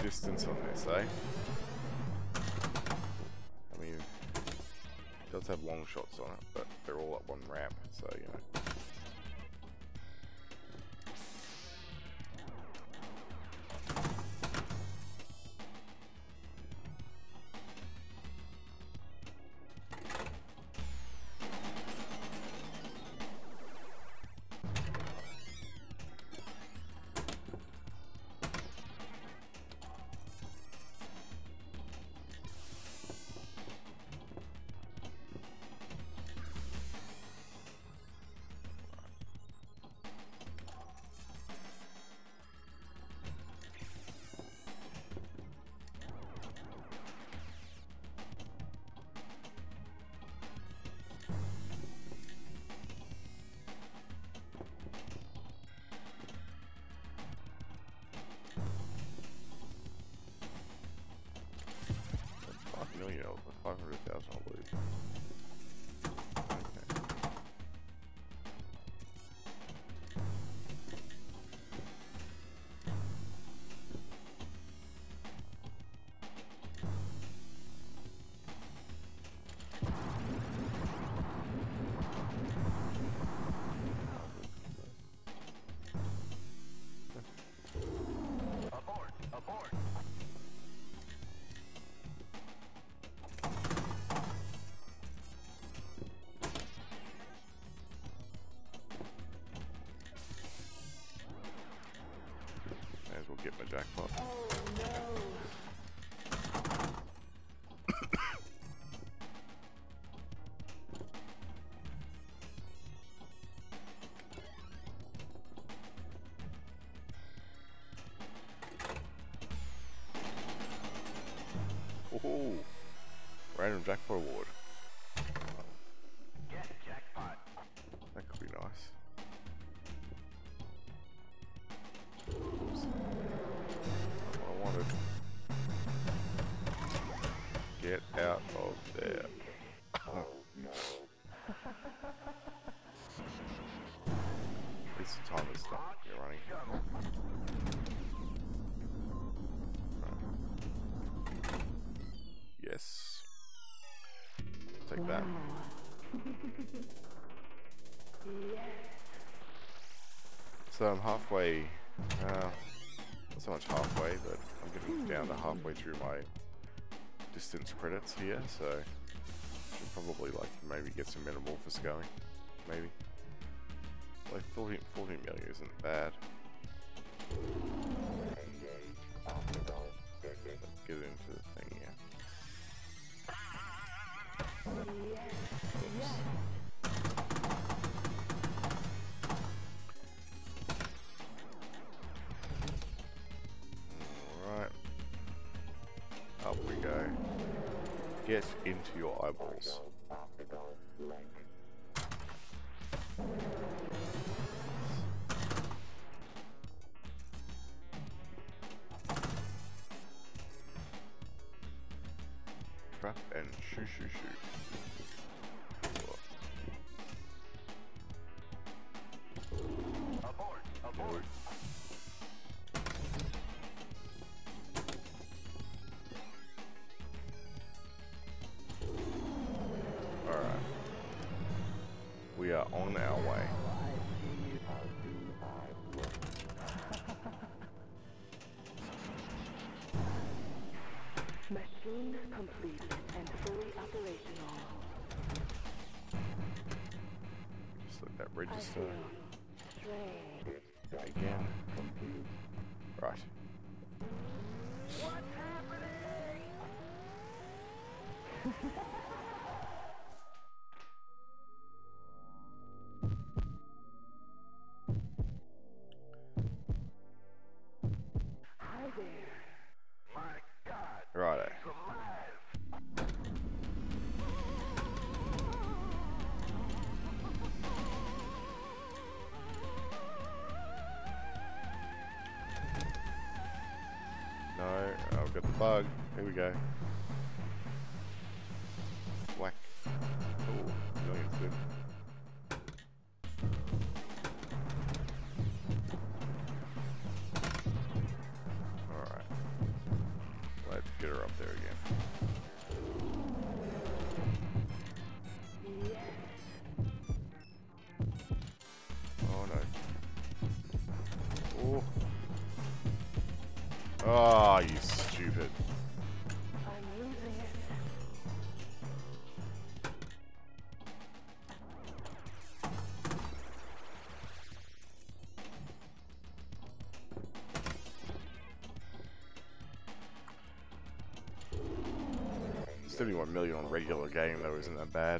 distance on this, eh? I mean, it does have long shots on it, but they're all up one ramp, so you know. Million over 500,000 I'll lose. May as well get my jackpot. Oh no! Oh, random jackpot award. Get jackpot. That could be nice. What I wanted. Get out of there. At least the time is not running. Yes. Take that. So I'm halfway, not so much halfway, but I'm getting down to halfway through my distance credits here, so should probably like maybe get some metamorphosis going, maybe. Like 14 million isn't bad. Let's get into the thing here. Alright. Up we go. Get into your eyeballs. Trap and shoot. Abort. Alright. We are on our way. Machine complete and fully operational. Just let that register. Strange. Again. Right. What's happening? Hi there. My God. Righto. It's alive. No, I've got the bug. Here we go. Whack. Oh, million's good. Alright. Oh. Oh, you stupid. I'm losing it. $71 million on regular game though isn't that bad.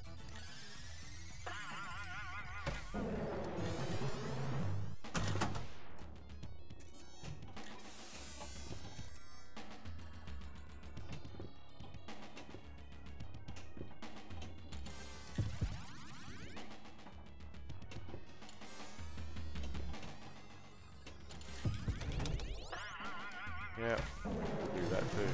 Yeah, do that too.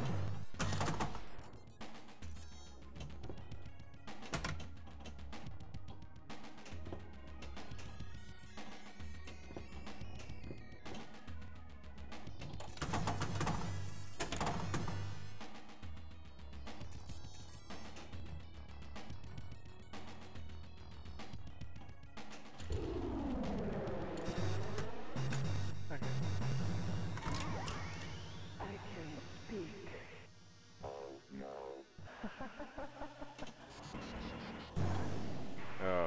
I can speak. Oh.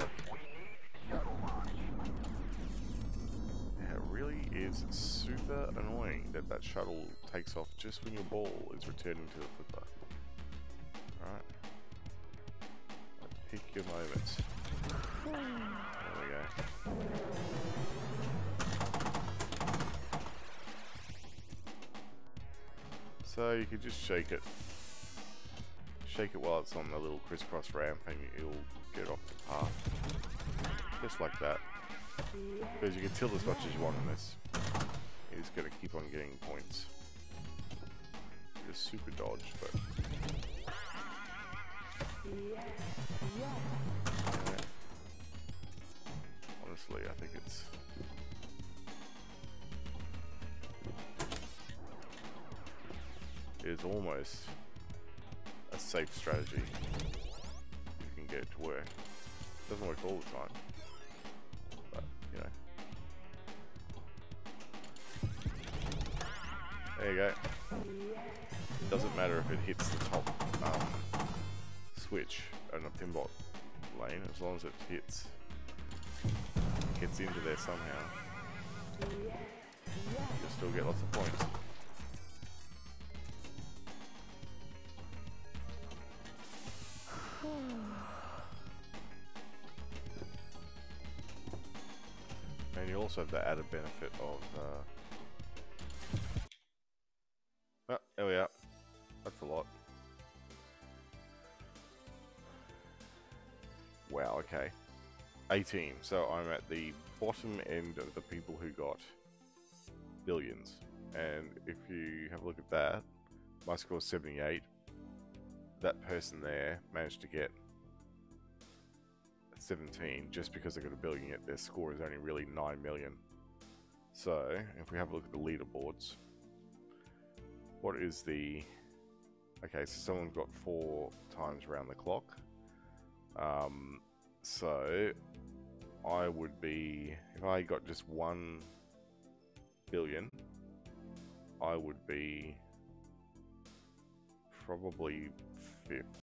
Yeah, it really is super annoying that that shuttle takes off just when your ball is returning to the flipper. Alright. Pick your moments. There we go. So you could just shake it. Shake it while it's on the little crisscross ramp and it'll get off the path. Just like that. Because you can tilt as much as you want on this. You're just going to keep on getting points. Just super dodge, but... Yeah. Honestly, I think it's... It is almost a safe strategy you can get it to work. It doesn't work all the time, but you know. There you go. It doesn't matter if it hits the top switch in a pinball lane, as long as it gets into there somehow. You'll still get lots of points. And you also have the added benefit of oh, there we are. That's a lot. Wow, okay. 18. So I'm at the bottom end of the people who got billions. And if you have a look at that, my score is 78. That person there managed to get 17 just because they got a billion, yet their score is only really 9 million. So if we have a look at the leaderboards, what is the... Okay, so someone got 4 times around the clock. So I would be, if I got just 1 billion, I would be probably 5th.